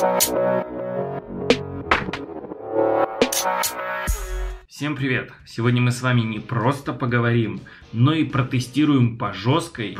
Всем привет! Сегодня мы с вами не просто поговорим, но и протестируем по жесткой.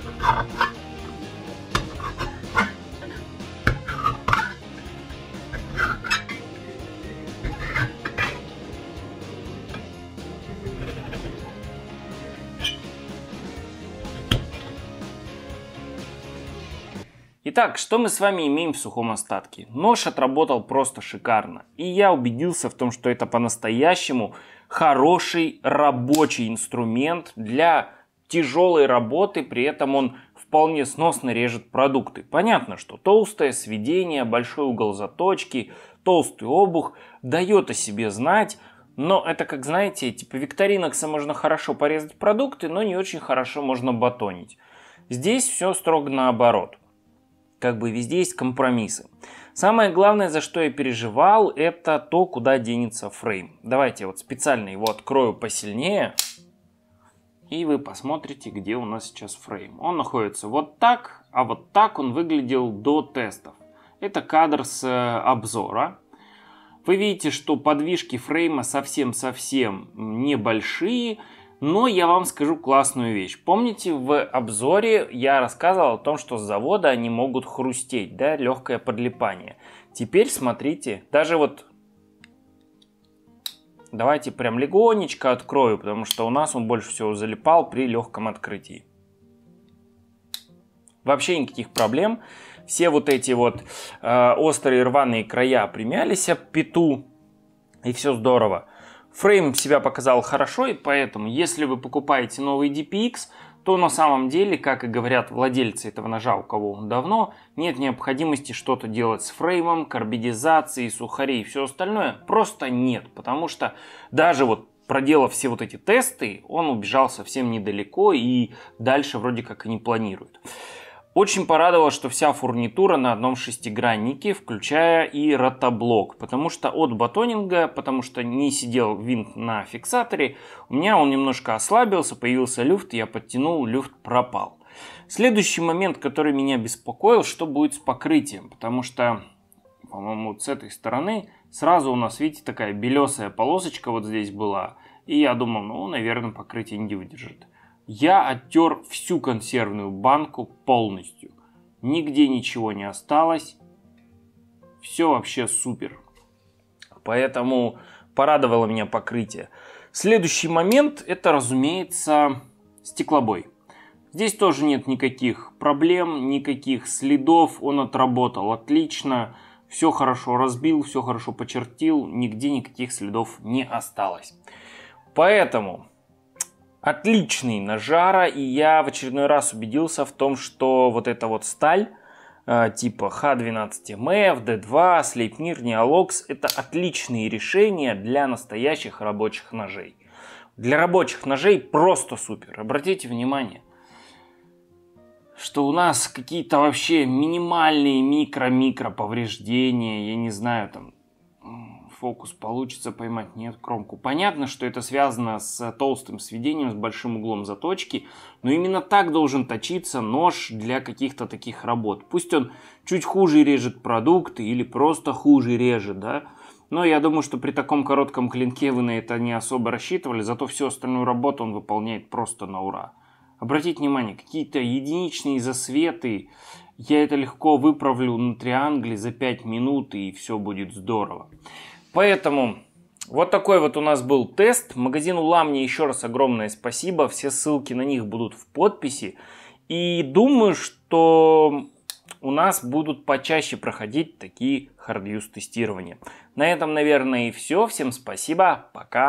Итак, что мы с вами имеем в сухом остатке? Нож отработал просто шикарно. И я убедился в том, что это по-настоящему хороший рабочий инструмент для тяжелой работы. При этом он вполне сносно режет продукты. Понятно, что толстое сведение, большой угол заточки, толстый обух дает о себе знать. Но это, как знаете, типа викторинокса можно хорошо порезать продукты, но не очень хорошо можно батонить. Здесь все строго наоборот. Как бы везде есть компромиссы. Самое главное, за что я переживал, это то, куда денется фрейм. Давайте я вот специально его открою посильнее. И вы посмотрите, где у нас сейчас фрейм. Он находится вот так, а вот так он выглядел до тестов. Это кадр с обзора. Вы видите, что подвижки фрейма совсем-совсем небольшие. Но я вам скажу классную вещь. Помните, в обзоре я рассказывал о том, что с завода они могут хрустеть, да, легкое подлипание. Теперь смотрите, даже вот давайте прям легонечко открою, потому что у нас он больше всего залипал при легком открытии. Вообще никаких проблем. Все вот эти вот острые рваные края примялись об пету, и все здорово. Фрейм себя показал хорошо, и поэтому, если вы покупаете новый DPX, то на самом деле, как и говорят владельцы этого ножа, у кого он давно, нет необходимости что-то делать с фреймом, карбидизацией, сухарей и все остальное. Просто нет, потому что даже вот проделав все вот эти тесты, он убежал совсем недалеко и дальше вроде как и не планирует. Очень порадовало, что вся фурнитура на одном шестиграннике, включая и ротоблок. Потому что от батонинга, потому что не сидел винт на фиксаторе, у меня он немножко ослабился, появился люфт, я подтянул, люфт пропал. Следующий момент, который меня беспокоил, что будет с покрытием. Потому что, по-моему, вот с этой стороны сразу у нас, видите, такая белесая полосочка вот здесь была. И я думал, ну, наверное, покрытие не выдержит. Я оттер всю консервную банку полностью. Нигде ничего не осталось. Все вообще супер. Поэтому порадовало меня покрытие. Следующий момент это, разумеется, стеклобой. Здесь тоже нет никаких проблем, никаких следов. Он отработал отлично. Все хорошо разбил, все хорошо почертил. Нигде никаких следов не осталось. Поэтому отличный ножара, и я в очередной раз убедился в том, что вот эта вот сталь типа H12MF, D2, Sleipnir, Neolox это отличные решения для настоящих рабочих ножей. Для рабочих ножей просто супер. Обратите внимание, что у нас какие-то вообще минимальные микро-микро повреждения, я не знаю, там фокус получится поймать, нет, кромку. Понятно, что это связано с толстым сведением, с большим углом заточки, но именно так должен точиться нож для каких-то таких работ. Пусть он чуть хуже режет продукты или просто хуже режет, да, но я думаю, что при таком коротком клинке вы на это не особо рассчитывали, зато всю остальную работу он выполняет просто на ура. Обратите внимание, какие-то единичные засветы, я это легко выправлю на триангле за 5 минут и все будет здорово. Поэтому вот такой вот у нас был тест. Магазину Ламни еще раз огромное спасибо. Все ссылки на них будут в подписи. И думаю, что у нас будут почаще проходить такие hard use тестирования. На этом, наверное, и все. Всем спасибо. Пока.